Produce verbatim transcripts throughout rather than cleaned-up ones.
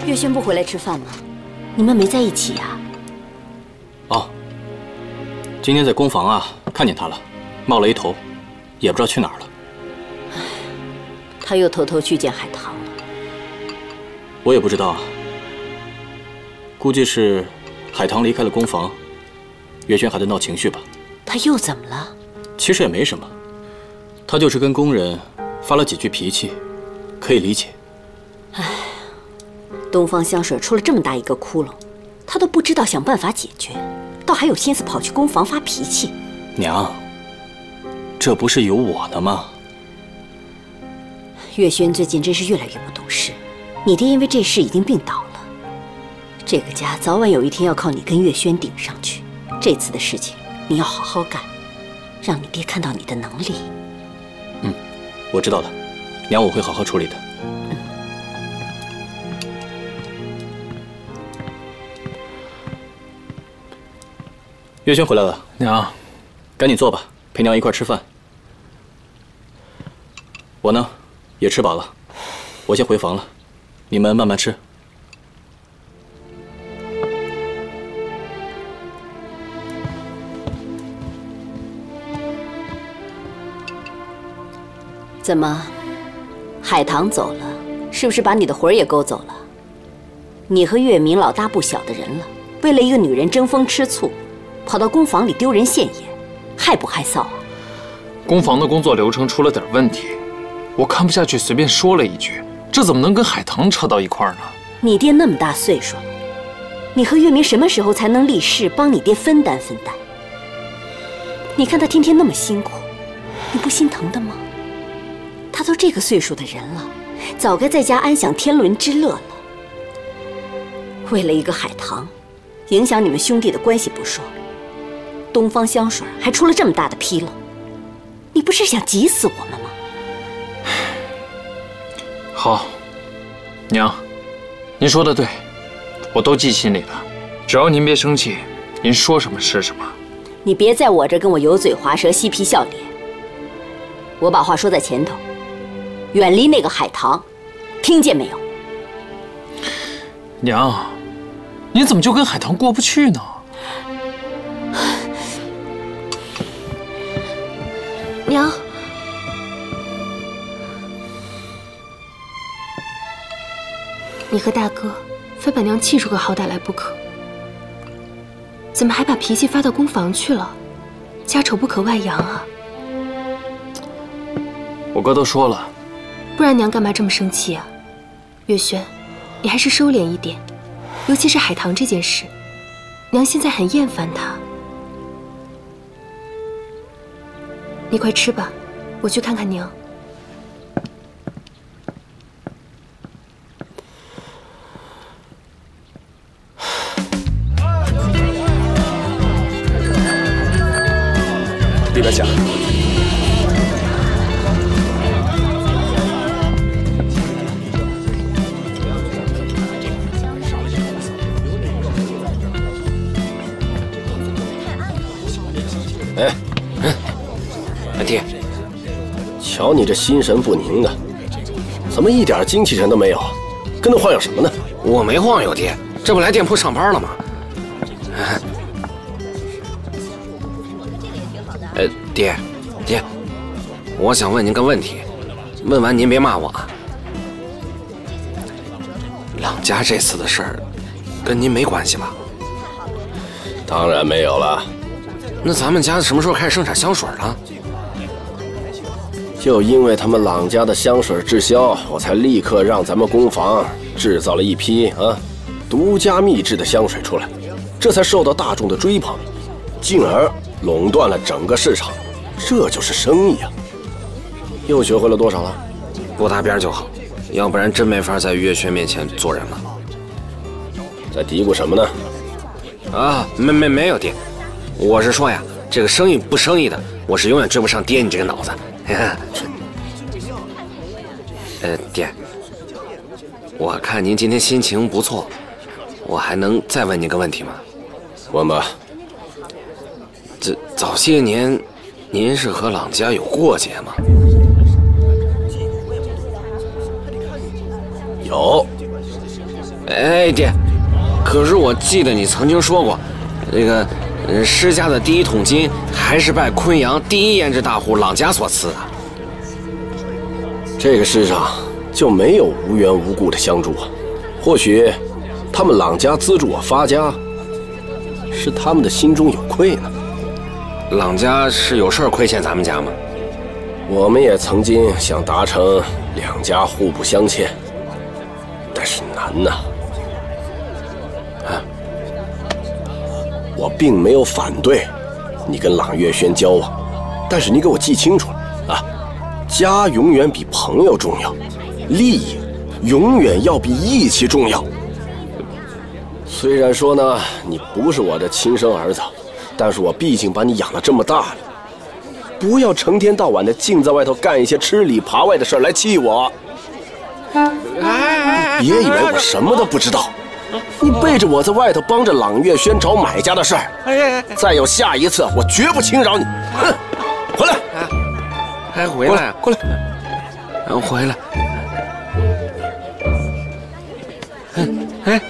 月轩不回来吃饭吗？你们没在一起呀？ 哦，今天在工房啊，看见他了，冒了一头，也不知道去哪儿了。 唉，他又偷偷去见海棠了。 我也不知道啊，估计是海棠离开了工房，月轩还在闹情绪吧。 他又怎么了？ 其实也没什么，他就是跟工人发了几句脾气，可以理解。 唉，东方香水出了这么大一个窟窿，他都不知道想办法解决，倒还有心思跑去工房发脾气。 娘，这不是有我呢吗？ 月轩最近真是越来越不懂事，你爹因为这事已经病倒了，这个家早晚有一天要靠你跟月轩顶上去。这次的事情你要好好干，让你爹看到你的能力。 嗯，我知道了，娘，我会好好处理的。 嗯。 月轩回来了， 娘， 赶紧坐吧，陪娘一块吃饭。我呢，也吃饱了，我先回房了，你们慢慢吃。 怎么，海棠走了，是不是把你的魂儿也勾走了？你和月明老大不小的人了，为了一个女人争风吃醋，跑到工坊里丢人现眼，害不害臊啊？ 工坊的工作流程出了点问题，我看不下去，随便说了一句，这怎么能跟海棠扯到一块儿呢？ 你爹那么大岁数了，你和月明什么时候才能立誓帮你爹分担分担？你看他天天那么辛苦，你不心疼的吗？他都这个岁数的人了，早该在家安享天伦之乐了。为了一个海棠，影响你们兄弟的关系不说，东方香水还出了这么大的纰漏，你不是想急死我们吗？ 好，娘，您说的对，我都记心里了。只要您别生气，您说什么是什么。 你别在我这跟我油嘴滑舌、嬉皮笑脸。我把话说在前头，远离那个海棠，听见没有？ 娘，你怎么就跟海棠过不去呢？ 娘，你和大哥非把娘气出个好歹来不可，怎么还把脾气发到工房去了？家丑不可外扬啊！ 我哥都说了， 不然娘干嘛这么生气啊？月轩，你还是收敛一点，尤其是海棠这件事，娘现在很厌烦她。你快吃吧，我去看看娘。 里边请。 哎，哎爹，瞧你这心神不宁的，怎么一点精气神都没有？跟那晃悠什么呢？ 我没晃悠，爹，这不来店铺上班了吗？哎，爹，爹，我想问您个问题，问完您别骂我啊。朗家这次的事儿，跟您没关系吧？ 当然没有了。 那咱们家什么时候开始生产香水了？ 就因为他们朗家的香水滞销，我才立刻让咱们工坊制造了一批啊独家秘制的香水出来，这才受到大众的追捧，进而垄断了整个市场。这就是生意啊！又学会了多少了？ 不搭边就好，要不然真没法在月轩面前做人了。 在嘀咕什么呢？ 啊，没没没有爹，我是说呀，这个生意不生意的，我是永远追不上爹你这个脑子。呃，爹，我看您今天心情不错，我还能再问您个问题吗？ 问吧。 这早些年，您是和朗家有过节吗？ 有。 哎哎，爹，可是我记得你曾经说过，这个呃施家的第一桶金还是拜昆阳第一胭脂大户朗家所赐的。 这个世上就没有无缘无故的相助啊！或许他们朗家资助我发家，是他们的心中有愧呢。 朗家是有事儿亏欠咱们家吗？ 我们也曾经想达成两家互不相欠，但是难呐。啊，我并没有反对你跟朗月轩交往，但是你给我记清楚了啊！家永远比朋友重要，利益永远要比义气重要。虽然说呢，你不是我的亲生儿子，但是我毕竟把你养了这么大了，不要成天到晚的净在外头干一些吃里扒外的事来气我。别以为我什么都不知道，你背着我在外头帮着朗月轩找买家的事儿，再有下一次，我绝不轻饶你。哼，回来！ 还回来？ 过来， 嗯，回来。哎，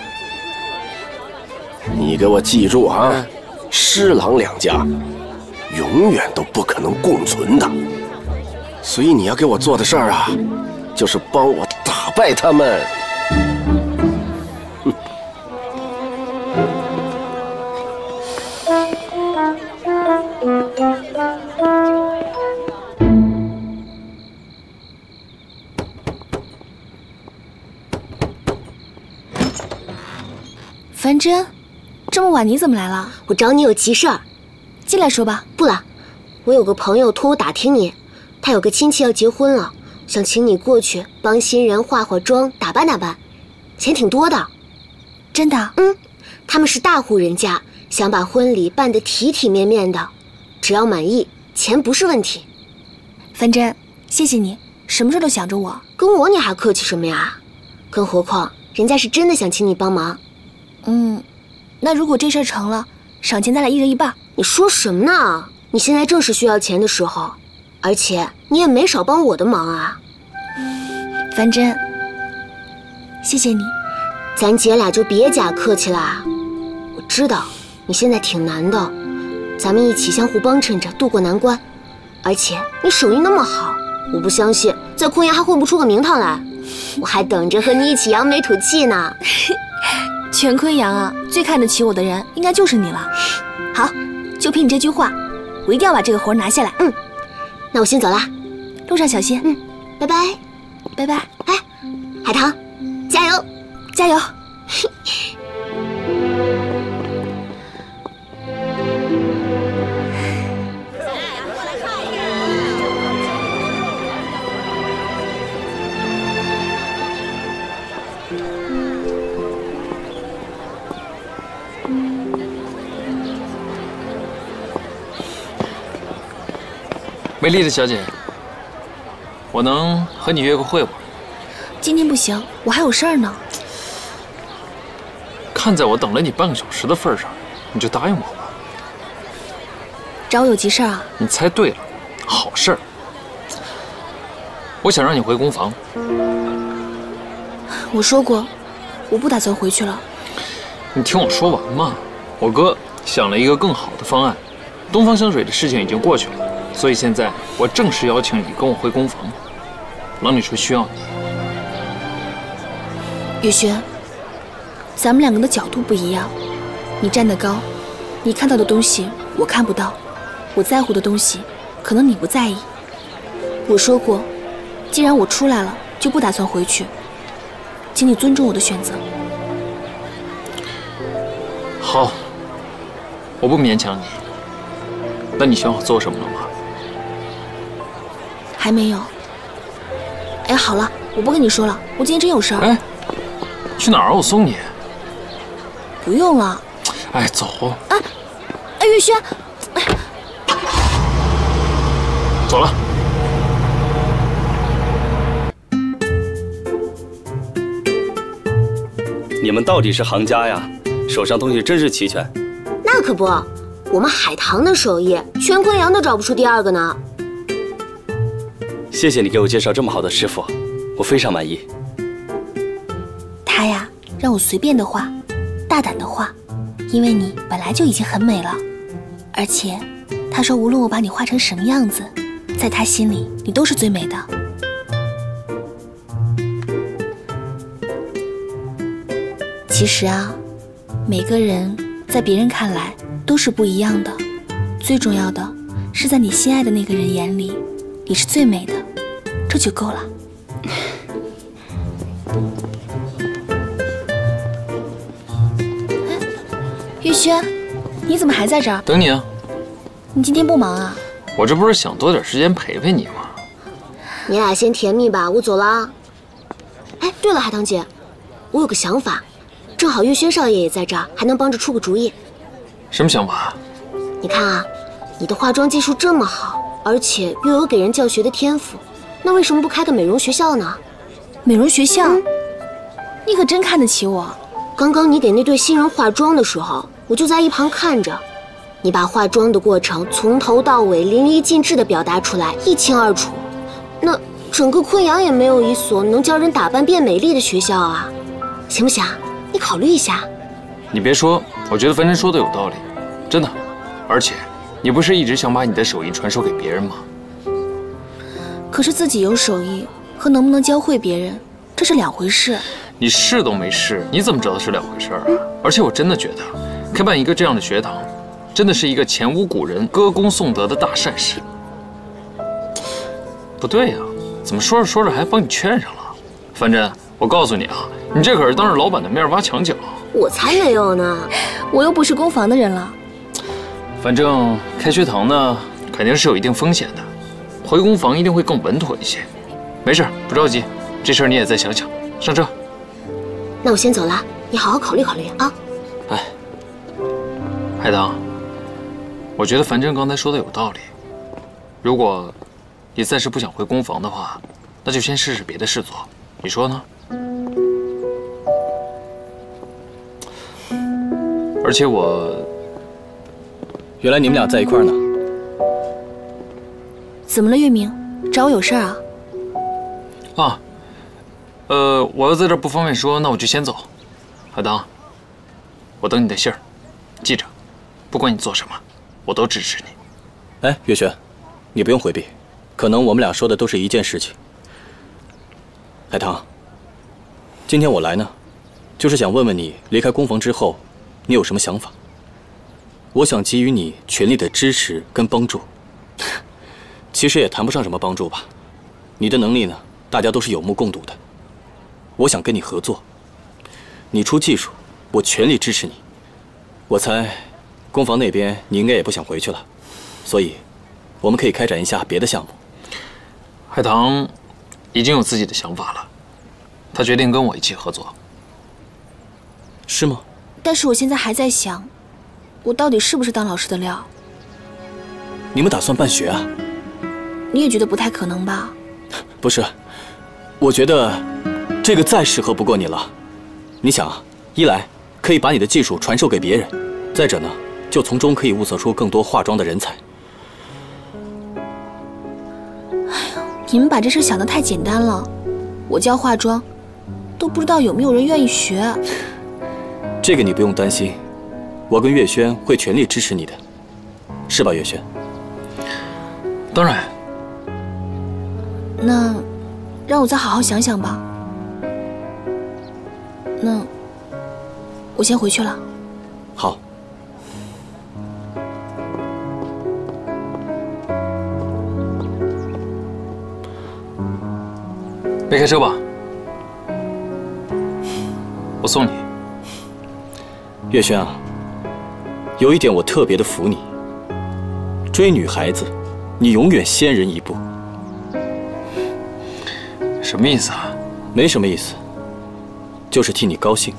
你给我记住啊，施朗两家永远都不可能共存的，所以你要给我做的事儿啊，就是帮我打败他们。哼。 樊真，这么晚你怎么来了？ 我找你有急事儿， 进来说吧。 不了，我有个朋友托我打听你，他有个亲戚要结婚了，想请你过去帮新人化化妆、打扮打扮，钱挺多的。 真的？ 嗯，他们是大户人家，想把婚礼办得体体面面的，只要满意，钱不是问题。 樊真，谢谢你，什么事都想着我。 跟我你还客气什么呀？更何况人家是真的想请你帮忙。 嗯，那如果这事儿成了，赏钱咱俩一人一半。 你说什么呢？你现在正是需要钱的时候，而且你也没少帮我的忙啊。 樊真，谢谢你。 咱姐俩就别假客气啦。我知道你现在挺难的，咱们一起相互帮衬着度过难关。而且你手艺那么好，我不相信在昆阳还混不出个名堂来。我还等着和你一起扬眉吐气呢。 全昆阳啊，最看得起我的人应该就是你了。好，就凭你这句话，我一定要把这个活拿下来。 嗯，那我先走啦， 路上小心。 嗯，拜拜， 拜拜。 哎，海棠，加油， 加油！ 美丽的小姐，我能和你约个会吗？ 今天不行，我还有事儿呢。 看在我等了你半个小时的份上，你就答应我吧。 找我有急事儿啊？ 你猜对了，好事儿。我想让你回工房。 我说过，我不打算回去了。 你听我说完嘛。我哥想了一个更好的方案，东方香水的事情已经过去了。所以现在我正式邀请你跟我回工房，郎女说需要你。 月轩，咱们两个的角度不一样，你站得高，你看到的东西我看不到，我在乎的东西可能你不在意。我说过，既然我出来了，就不打算回去，请你尊重我的选择。 好，我不勉强你。那你想好做什么了吗？ 还没有。哎，好了，我不跟你说了，我今天真有事儿。 哎，去哪儿？我送你。 不用了。 哎，走。 哎，哎，月轩，哎， 走了。 你们到底是行家呀，手上东西真是齐全。 那可不，我们海棠的手艺，全昆阳都找不出第二个呢。 谢谢你给我介绍这么好的师傅，我非常满意。 他呀， 让我随便的画，大胆的画，因为你本来就已经很美了。而且，他说无论我把你画成什么样子，在他心里你都是最美的。其实啊，每个人在别人看来都是不一样的，最重要的是在你心爱的那个人眼里，你是最美的，这就够了。玉轩，你怎么还在这儿？ 等你啊。 你今天不忙啊？ 我这不是想多点时间陪陪你吗？ 你俩先甜蜜吧，我走了啊。哎，对了，海棠姐，我有个想法，正好月轩少爷也在这儿，还能帮着出个主意。 什么想法？ 你看啊，你的化妆技术这么好，而且又有给人教学的天赋，那为什么不开个美容学校呢？ 美容学校？嗯、你可真看得起我。 刚刚你给那对新人化妆的时候，我就在一旁看着，你把化妆的过程从头到尾淋漓尽致地表达出来，一清二楚。那整个昆阳也没有一所能教人打扮变美丽的学校啊，行不行？你考虑一下。 你别说，我觉得樊真说的有道理，真的。而且，你不是一直想把你的手艺传授给别人吗？ 可是自己有手艺和能不能教会别人，这是两回事。 你试都没试，你怎么知道是两回事啊？而且我真的觉得，开办一个这样的学堂，真的是一个前无古人歌功颂德的大善事。不对呀、啊，怎么说着说着还帮你劝上了？樊真，我告诉你啊，你这可是当着老板的面挖墙脚。 我才没有呢， 我又不是工坊的人了。 反正开学堂呢，肯定是有一定风险的，回工坊一定会更稳妥一些。没事，不着急，这事儿你也再想想。上车。 那我先走了，你好好考虑考虑啊。 哎，海棠，我觉得樊真刚才说的有道理。如果你暂时不想回工坊的话，那就先试试别的事做，你说呢？而且我， 原来你们俩在一块儿呢。 怎么了，月明？找我有事儿啊？ 啊。呃，我要在这儿不方便说，那我就先走。海棠，我等你的信儿，记着，不管你做什么，我都支持你。 哎，月轩，你不用回避，可能我们俩说的都是一件事情。海棠，今天我来呢，就是想问问你，离开工坊之后，你有什么想法？我想给予你全力的支持跟帮助。其实也谈不上什么帮助吧，你的能力呢，大家都是有目共睹的。我想跟你合作，你出技术，我全力支持你。我猜，工坊那边你应该也不想回去了，所以，我们可以开展一下别的项目。 海棠已经有自己的想法了，他决定跟我一起合作。 是吗？ 但是我现在还在想，我到底是不是当老师的料？ 你们打算办学啊？ 你也觉得不太可能吧？ 不是，我觉得。这个再适合不过你了。你想啊，一来可以把你的技术传授给别人，再者呢，就从中可以物色出更多化妆的人才。 哎呦，你们把这事想得太简单了。我教化妆，都不知道有没有人愿意学。 这个你不用担心，我跟月轩会全力支持你的，是吧，月轩？ 当然。 那，让我再好好想想吧。那我先回去了。 好。 别开车吧，我送你。 月轩啊，有一点我特别的服你，追女孩子，你永远先人一步。 什么意思啊？ 没什么意思。就是替你高兴。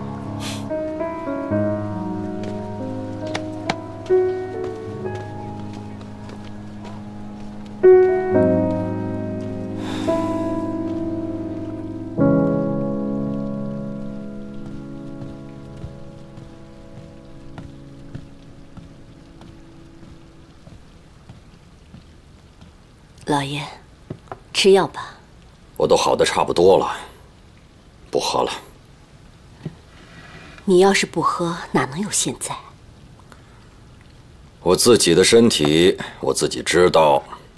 老爷，吃药吧。 我都好的差不多了，不喝了。 你要是不喝，哪能有现在？ 我自己的身体，我自己知道。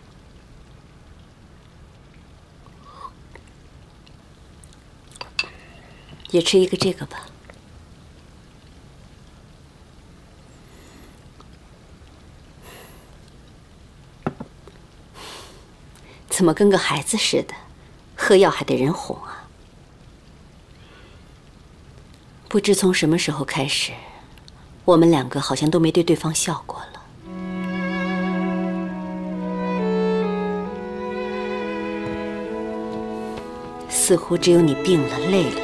也吃一个这个吧。怎么跟个孩子似的？喝药还得人哄啊！不知从什么时候开始，我们两个好像都没对对方笑过了。似乎只有你病了、累了，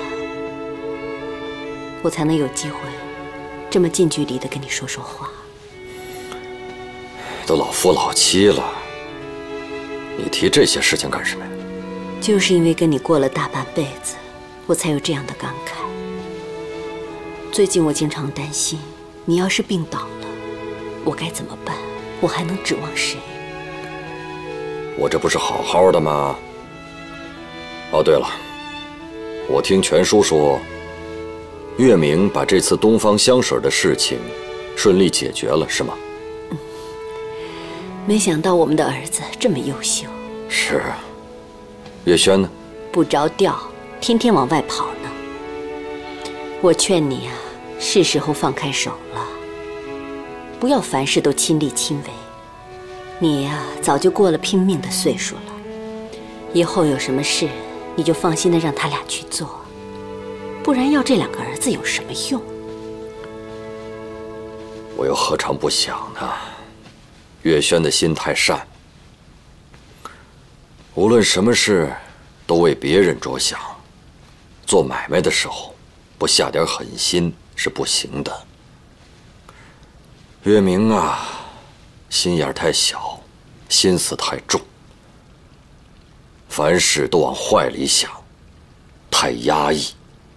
我才能有机会这么近距离的跟你说说话。 都老夫老妻了，你提这些事情干什么呀？ 就是因为跟你过了大半辈子，我才有这样的感慨。最近我经常担心，你要是病倒了，我该怎么办？我还能指望谁？ 我这不是好好的吗？哦，对了，我听全叔说，月明把这次东方香水的事情顺利解决了，是吗？ 嗯，没想到我们的儿子这么优秀。 是啊。月轩呢？ 不着调，天天往外跑呢。我劝你啊，是时候放开手了，不要凡事都亲力亲为。你呀，早就过了拼命的岁数了，以后有什么事，你就放心的让他俩去做，不然要这两个儿子有什么用？ 我又何尝不想呢？月轩的心太善。无论什么事，都为别人着想。做买卖的时候，不下点狠心是不行的。月明啊，心眼太小，心思太重，凡事都往坏里想，太压抑。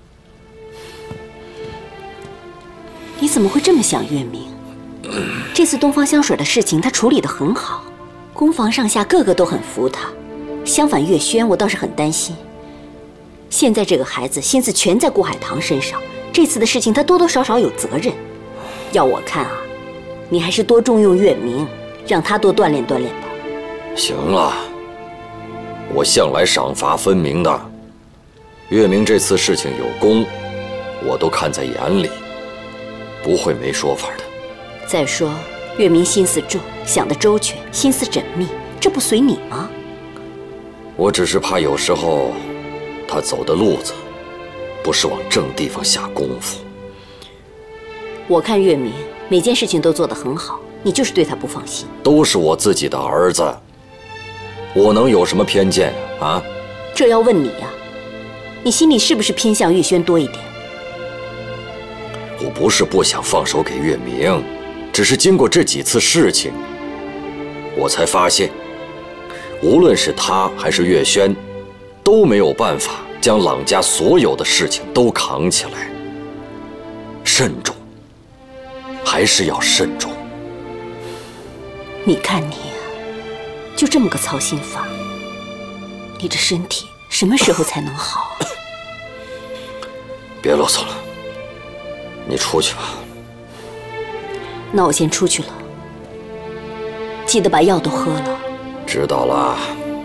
你怎么会这么想，月明？这次东方香水的事情，他处理得很好，宫房上下个个都很服他。相反，月轩我倒是很担心。现在这个孩子心思全在顾海棠身上，这次的事情他多多少少有责任。要我看啊，你还是多重用月明，让他多锻炼锻炼吧。 行了，我向来赏罚分明的。月明这次事情有功，我都看在眼里，不会没说法的。 再说，月明心思重，想得周全，心思缜密，这不随你吗？ 我只是怕有时候他走的路子不是往正地方下功夫。 我看月明每件事情都做得很好，你就是对他不放心。 都是我自己的儿子，我能有什么偏见呀？啊？ 这要问你呀，你心里是不是偏向月轩多一点？ 我不是不想放手给月明，只是经过这几次事情，我才发现。无论是他还是月轩，都没有办法将朗家所有的事情都扛起来。慎重，还是要慎重。 你看你呀，就这么个操心法，你这身体什么时候才能好？ 别啰嗦了，你出去吧。 那我先出去了，记得把药都喝了。 知道了。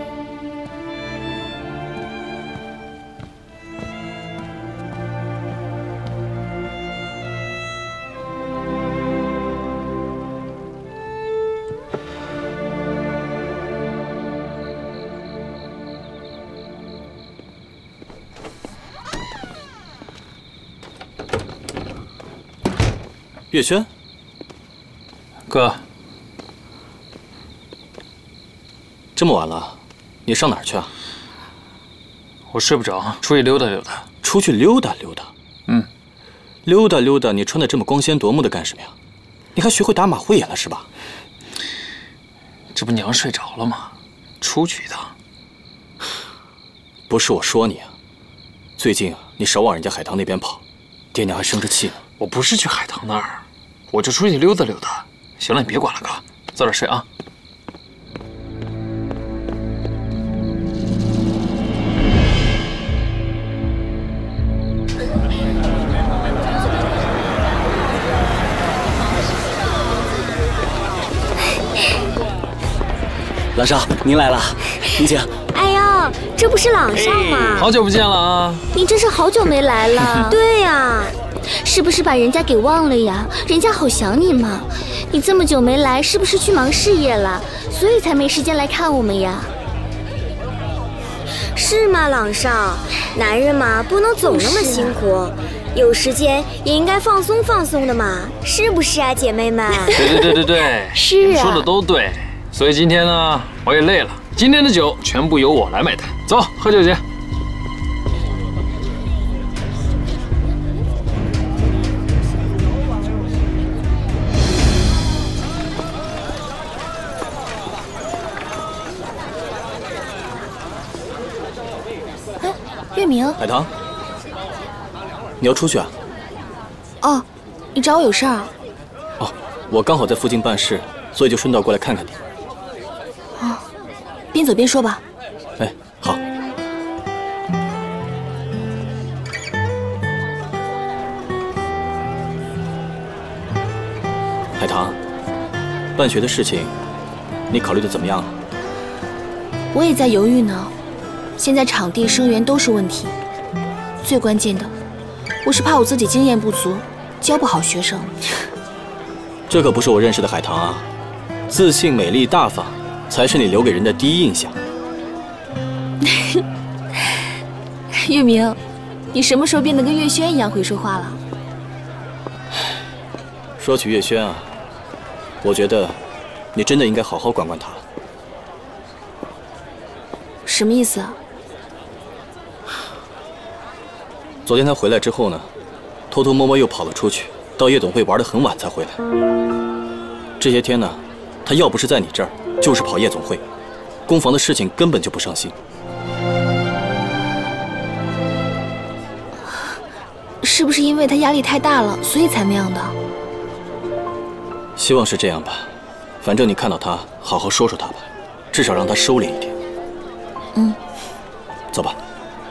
月轩， 哥。 这么晚了，你上哪儿去啊？ 我睡不着，出去溜达溜达。 出去溜达溜达？ 嗯， 溜达溜达，你穿得这么光鲜夺目的干什么呀？你还学会打马虎眼了是吧？ 这不娘睡着了吗？出去一趟。 不是我说你啊，最近啊，你少往人家海棠那边跑，爹娘还生着气呢。 我不是去海棠那儿，我就出去溜达溜达。行了，你别管了，哥，早点睡啊。 老少，您来了，您请。 哎呀，这不是朗少吗？ 好久不见了啊！ 你真是好久没来了。对呀，是不是把人家给忘了呀？人家好想你嘛。你这么久没来，是不是去忙事业了？所以才没时间来看我们呀？是吗，朗少？男人嘛，不能总那么辛苦。有时间也应该放松放松的嘛，是不是啊，姐妹们？ 对对对对对， 是啊， 说的都对。所以今天呢，我也累了，今天的酒全部由我来买单。走，喝酒去。 哎，月明， 海棠。你要出去啊？ 哦，你找我有事儿啊？ 哦，我刚好在附近办事，所以就顺道过来看看你。 哦，边走边说吧。 哎，好。海棠，办学的事情，你考虑的怎么样了？ 我也在犹豫呢。现在场地、生源都是问题，最关键的。我是怕我自己经验不足，教不好学生。 这可不是我认识的海棠啊！自信、美丽、大方，才是你留给人的第一印象。 月明，你什么时候变得跟月轩一样会说话了？ 说起月轩啊，我觉得你真的应该好好管管她。 什么意思啊？ 昨天他回来之后呢，偷偷摸摸又跑了出去，到夜总会玩得很晚才回来。这些天呢，他要不是在你这儿，就是跑夜总会，攻防的事情根本就不上心。 是不是因为他压力太大了，所以才那样的？ 希望是这样吧。反正你看到他，好好说说他吧，至少让他收敛一点。 嗯， 走吧。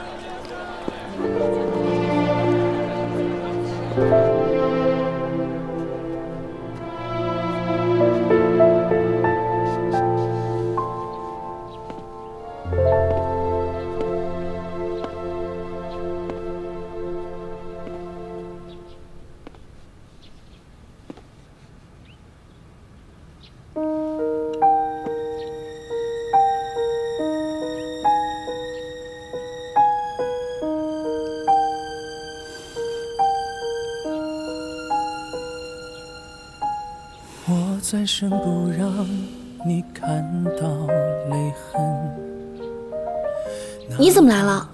我转身不让你看到泪痕。 你怎么来了？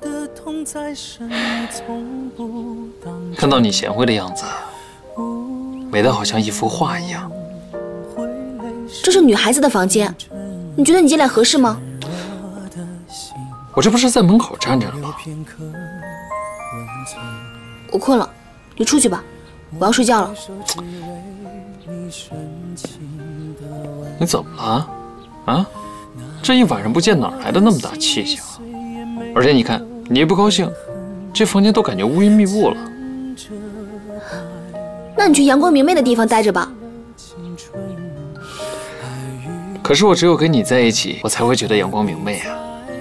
看到你贤惠的样子，美得好像一幅画一样。 这是女孩子的房间，你觉得你进来合适吗？ 我这不是在门口站着了吗？ 我困了，你出去吧，我要睡觉了。 你怎么了？啊？这一晚上不见哪来的那么大气性啊？而且你看，你一不高兴，这房间都感觉乌云密布了。 那你去阳光明媚的地方待着吧。 可是我只有跟你在一起，我才会觉得阳光明媚啊。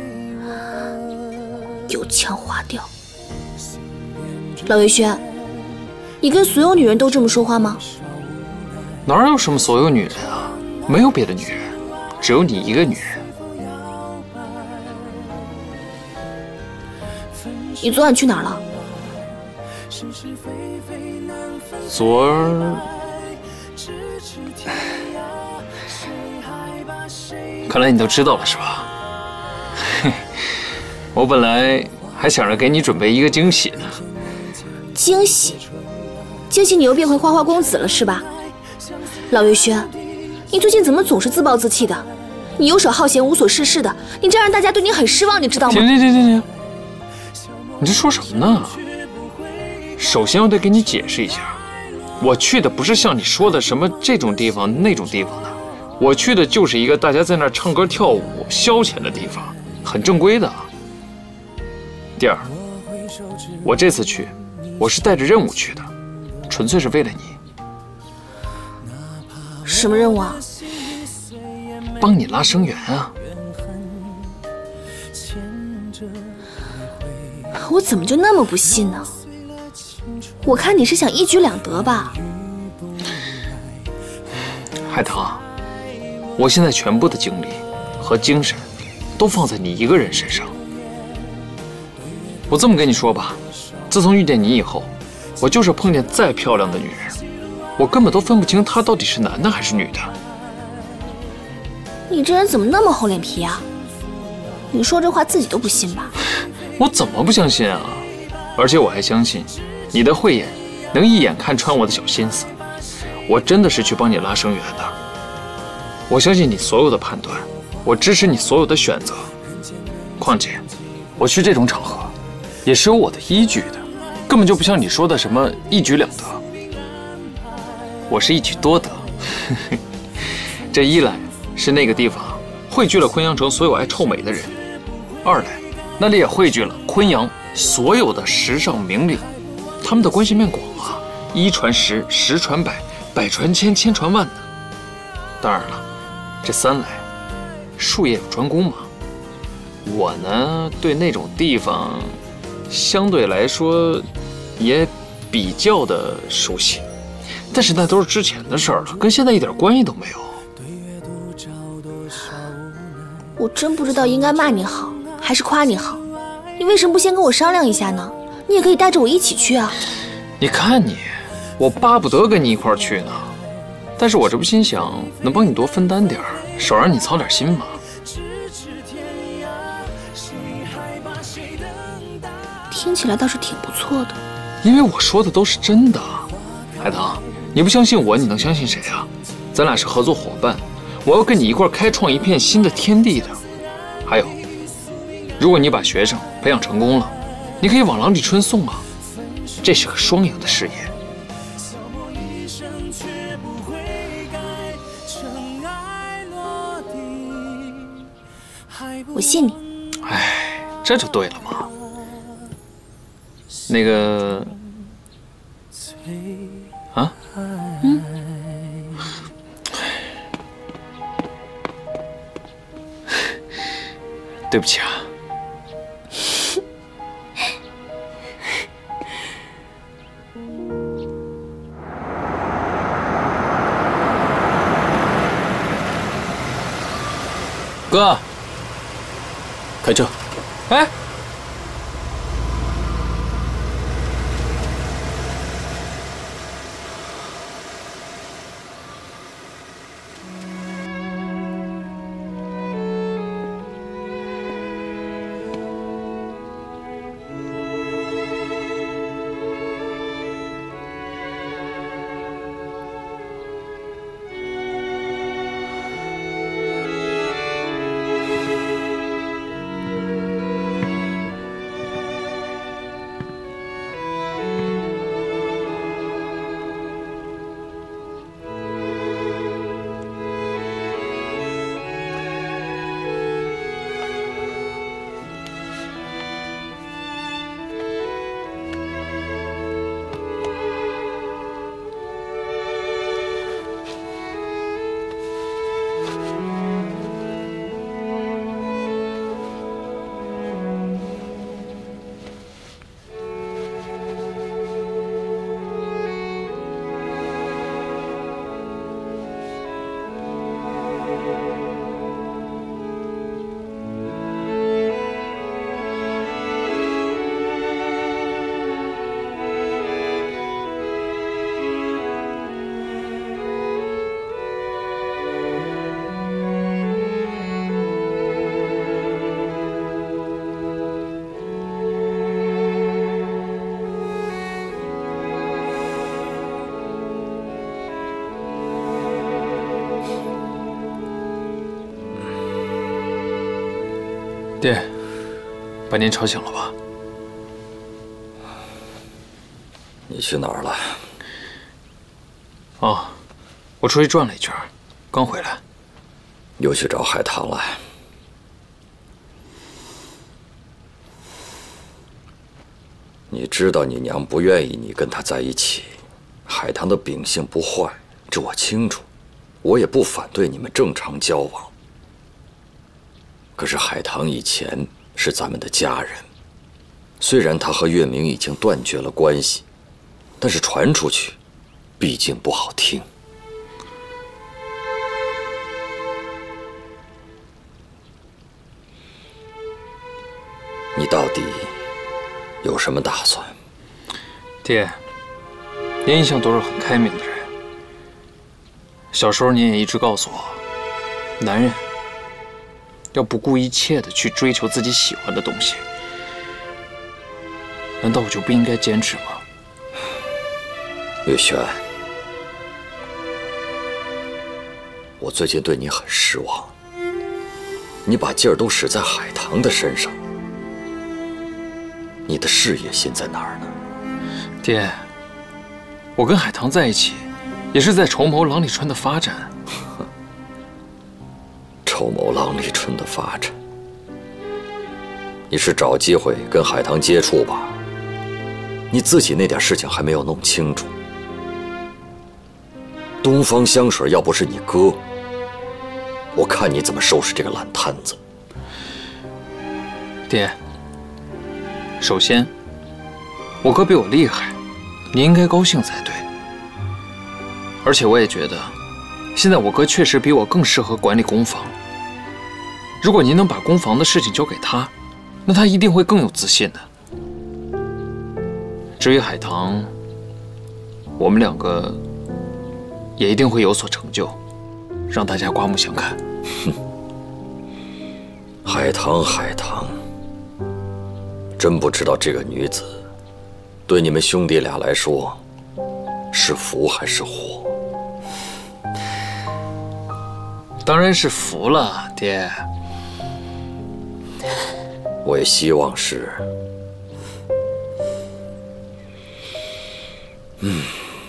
油腔滑调。老月轩，你跟所有女人都这么说话吗？ 哪有什么所有女人啊？没有别的女人，只有你一个女人。 你昨晚去哪儿了？ 昨儿，看来你都知道了是吧？我本来还想着给你准备一个惊喜呢。 惊喜？惊喜你又变回花花公子了是吧？老月轩，你最近怎么总是自暴自弃的？你游手好闲，无所事事的，你这样让大家对你很失望，你知道吗？ 停停停停停！你这说什么呢？首先我得给你解释一下，我去的不是像你说的什么这种地方那种地方的，我去的就是一个大家在那儿唱歌跳舞消遣的地方，很正规的。第二，我这次去，我是带着任务去的，纯粹是为了你。 什么任务啊？ 帮你拉生源啊。 我怎么就那么不信呢？我看你是想一举两得吧？ 海棠，我现在全部的精力和精神都放在你一个人身上。我这么跟你说吧，自从遇见你以后，我就是碰见再漂亮的女人，我根本都分不清她到底是男的还是女的。 你这人怎么那么厚脸皮啊？你说这话自己都不信吧？ 我怎么不相信啊？而且我还相信你的慧眼能一眼看穿我的小心思。我真的是去帮你拉生源的。我相信你所有的判断，我支持你所有的选择。况且，我去这种场合也是有我的依据的，根本就不像你说的什么一举两得。我是一举多得。这一来是那个地方汇聚了昆阳城所有爱臭美的人，二来那里也汇聚了昆阳所有的时尚名流，他们的关系面广啊，一传十，十传百，百传千，千传万呢。当然了，这三来，术业有专攻嘛。我呢，对那种地方相对来说也比较的熟悉，但是那都是之前的事儿了，跟现在一点关系都没有。 我真不知道应该骂你好还是夸你好，你为什么不先跟我商量一下呢？你也可以带着我一起去啊。 你看你，我巴不得跟你一块儿去呢，但是我这不心想能帮你多分担点儿，少让你操点心嘛。 听起来倒是挺不错的， 因为我说的都是真的。海棠，你不相信我，你能相信谁啊？咱俩是合作伙伴，我要跟你一块儿开创一片新的天地的。还有，如果你把学生培养成功了，你可以往郎里春送啊，这是个双赢的事业。 我信你。 哎，这就对了嘛。那个，啊， 嗯， 对不起啊。 哥，开车。 哎。爹，把您吵醒了吧？ 你去哪儿了？ 哦，我出去转了一圈，刚回来。 又去找海棠了。你知道你娘不愿意你跟她在一起，海棠的秉性不坏，这我清楚，我也不反对你们正常交往。 可是海棠以前是咱们的家人，虽然他和月明已经断绝了关系，但是传出去，毕竟不好听。你到底有什么打算？ 爹，您一向都是很开明的人。小时候您也一直告诉我，男人要不顾一切的去追求自己喜欢的东西。难道我就不应该坚持吗？ 月轩，我最近对你很失望，你把劲儿都使在海棠的身上。你的事业心在哪儿呢？ 爹，我跟海棠在一起，也是在筹谋郎里春的发展。 筹谋郎里春的发展，你是找机会跟海棠接触吧？你自己那点事情还没有弄清楚。东方香水要不是你哥，我看你怎么收拾这个烂摊子。 爹，首先，我哥比我厉害，你应该高兴才对。而且我也觉得，现在我哥确实比我更适合管理工坊。如果您能把工坊的事情交给他，那他一定会更有自信的。至于海棠，我们两个也一定会有所成就，让大家刮目相看。 哼，海棠，海棠。真不知道这个女子，对你们兄弟俩来说，是福还是祸？ 当然是福了，爹。 我也希望是。嗯。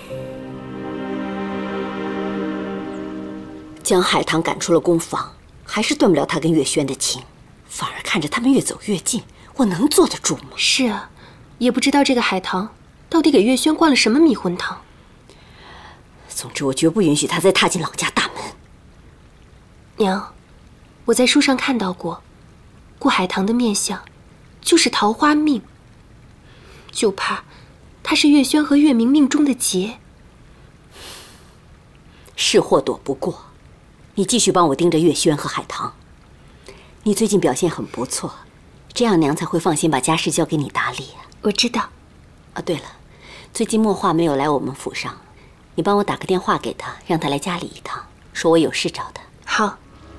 将海棠赶出了工坊，还是断不了他跟月轩的情，反而看着他们越走越近。我能坐得住吗？ 是啊，也不知道这个海棠到底给月轩灌了什么迷魂汤。 总之，我绝不允许他再踏进老家大门。 娘，我在书上看到过，顾海棠的面相就是桃花命，就怕他是月轩和月明命中的劫。 是祸躲不过，你继续帮我盯着月轩和海棠。你最近表现很不错。这样娘才会放心把家事交给你打理。 我知道。 啊，对了，最近墨画没有来我们府上，你帮我打个电话给他，让他来家里一趟，说我有事找他。 好。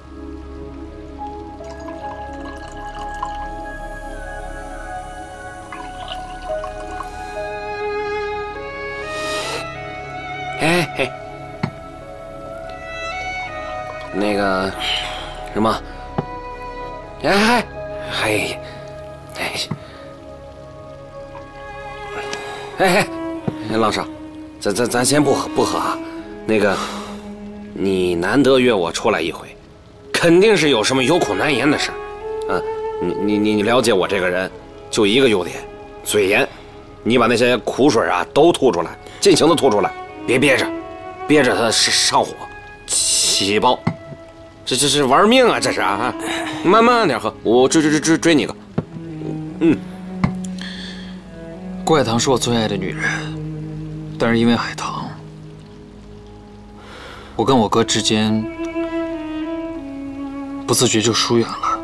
哎嘿，那个什么，哎哎。哎，哎，哎哎，郎少，咱咱咱先不喝不喝啊。那个，你难得约我出来一回，肯定是有什么有苦难言的事。啊，你你你你了解我这个人，就一个优点，嘴严。你把那些苦水啊都吐出来，尽情的吐出来，别憋着，憋着它上火，起包。这这是玩命啊！这是啊，慢慢点喝，我追追追追追你个。嗯， 顾海棠是我最爱的女人，但是因为海棠，我跟我哥之间不自觉就疏远了。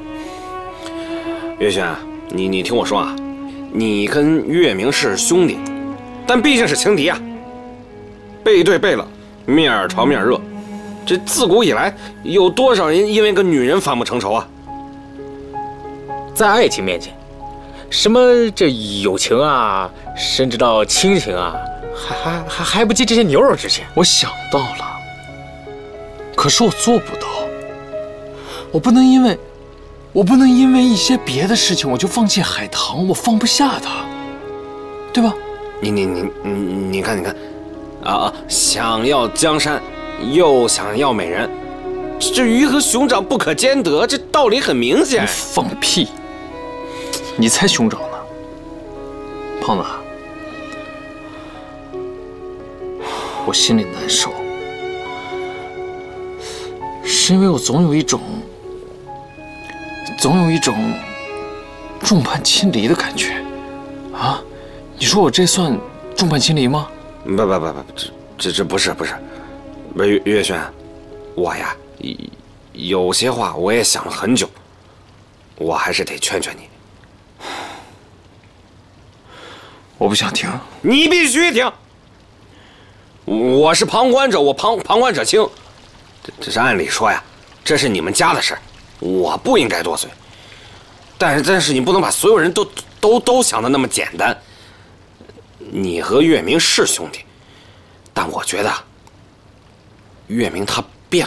月轩，你你听我说啊，你跟月明是兄弟，但毕竟是情敌啊。背对背了，面朝面热。这自古以来，有多少人因为个女人反目成仇啊？ 在爱情面前，什么这友情啊，甚至到亲情啊，还还还还不及这些牛肉值钱。 我想到了，可是我做不到。我不能因为，我不能因为一些别的事情我就放弃海棠，我放不下她，对吧？ 你你你你你看你看，啊啊，想要江山。又想要美人，这鱼和熊掌不可兼得，这道理很明显。 你放屁！你才熊掌呢，胖子。我心里难受，是因为我总有一种总有一种众叛亲离的感觉。啊，你说我这算众叛亲离吗？ 不不不不，这这这不是不是，不是月月轩，我呀有些话我也想了很久，我还是得劝劝你。 我不想听。 你必须听。我是旁观者，我旁旁观者清。这这是按理说呀，这是你们家的事儿，我不应该多嘴。但是但是你不能把所有人都都都想的那么简单。你和月明是兄弟，但我觉得月明他变了。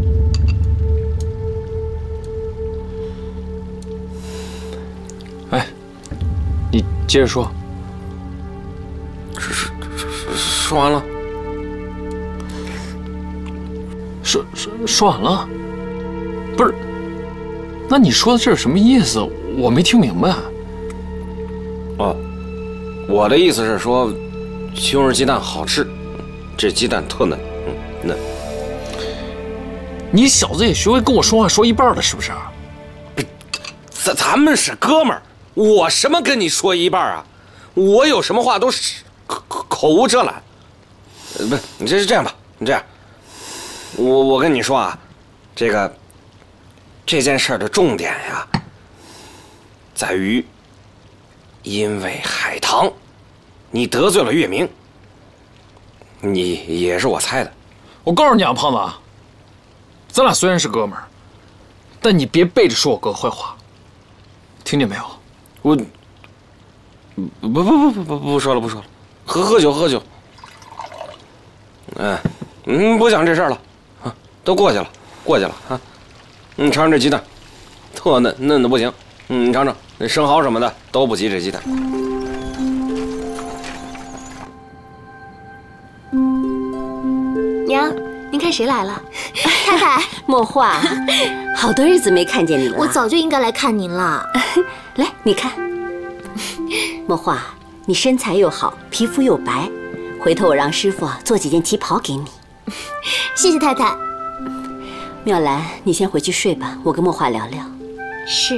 哎，你接着说。 说说说完了。 说说说完了，不是？那你说的这是什么意思？我没听明白。 哦，我的意思是说，西红柿鸡蛋好吃，这鸡蛋特嫩，嗯嫩。 你小子也学会跟我说话说一半了，是不是？ 咱咱们是哥们儿，我什么跟你说一半啊？我有什么话都是口口无遮拦。呃，不，你这是这样吧？你这样。我我跟你说啊，这个这件事的重点呀，在于，因为海棠，你得罪了月明。你也是我猜的。 我告诉你啊，胖子，咱俩虽然是哥们儿，但你别背着说我哥坏话，听见没有？ 我不不不不不不说了不说了，喝喝酒喝酒。哎，嗯，不讲这事儿了。都过去了，过去了啊！你尝尝这鸡蛋，特嫩，嫩的不行。嗯，你尝尝，那生蚝什么的都不及这鸡蛋。 娘，您看谁来了？ 太太，墨画，好多日子没看见你了。 我早就应该来看您了。 来，你看，墨画，你身材又好，皮肤又白，回头我让师傅做几件旗袍给你。 谢谢太太。 妙兰，你先回去睡吧，我跟墨画聊聊。 是。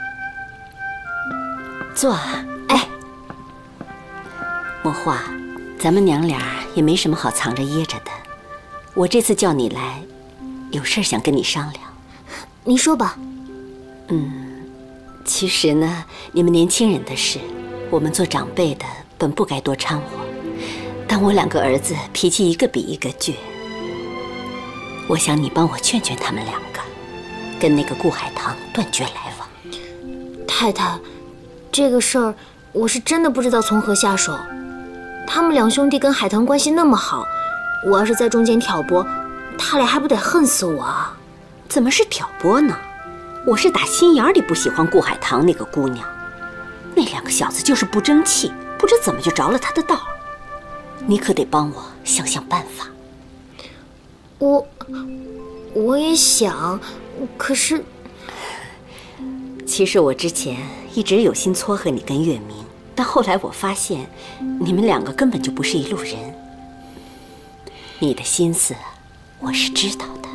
坐啊，哎，墨画，咱们娘俩也没什么好藏着掖着的。我这次叫你来，有事想跟你商量。 您说吧。 嗯，其实呢，你们年轻人的事，我们做长辈的本不该多掺和。但我两个儿子脾气一个比一个倔。我想你帮我劝劝他们两个，跟那个顾海棠断绝来往。 太太，这个事儿我是真的不知道从何下手。他们两兄弟跟海棠关系那么好，我要是在中间挑拨，他俩还不得恨死我啊？ 怎么是挑拨呢？我是打心眼里不喜欢顾海棠那个姑娘，那两个小子就是不争气，不知怎么就着了他的道。你可得帮我想想办法。 我我也想，可是， 其实我之前一直有心撮合你跟月明，但后来我发现，你们两个根本就不是一路人。你的心思，我是知道的。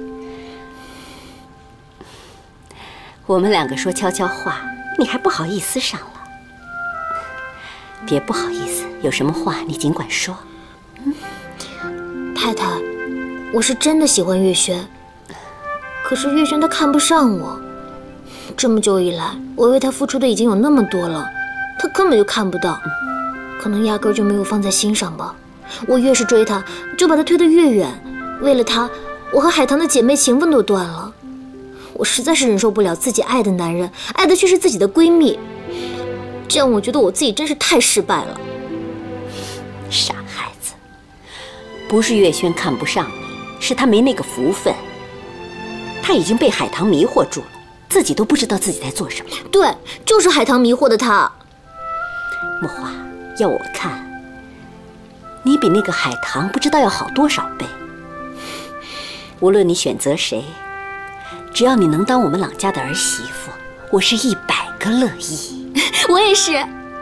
我们两个说悄悄话，你还不好意思上了。别不好意思，有什么话你尽管说。 嗯，太太。我是真的喜欢月轩，可是月轩他看不上我。这么久以来，我为他付出的已经有那么多了，他根本就看不到，可能压根儿就没有放在心上吧。我越是追他，就把他推得越远。为了他，我和海棠的姐妹情分都断了。我实在是忍受不了自己爱的男人，爱的却是自己的闺蜜。这样，我觉得我自己真是太失败了。 傻孩子，不是月轩看不上你。是他没那个福分，他已经被海棠迷惑住了，自己都不知道自己在做什么。 对，就是海棠迷惑的他。 墨画，要我看，你比那个海棠不知道要好多少倍。无论你选择谁，只要你能当我们朗家的儿媳妇，我是一百个乐意。 我也是。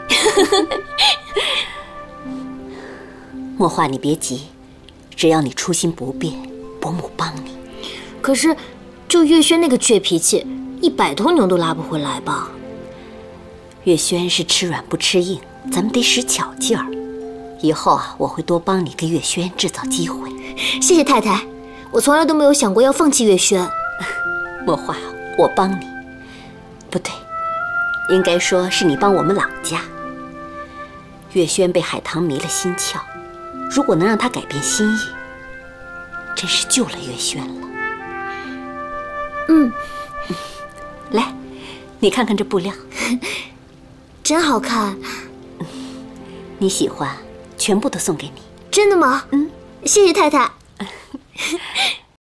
墨画，你别急，只要你初心不变。伯母帮你， 可是就月轩那个倔脾气， 一百头牛都拉不回来吧？ 月轩是吃软不吃硬，咱们得使巧劲儿。以后啊，我会多帮你跟月轩制造机会。 谢谢太太，我从来都没有想过要放弃月轩。 莫话，我帮你，不对，应该说是你帮我们朗家。月轩被海棠迷了心窍，如果能让他改变心意，真是救了月轩了。 嗯， 来，你看看这布料， 真好看。 你喜欢，全部都送给你。 真的吗？ 嗯， 谢谢太太。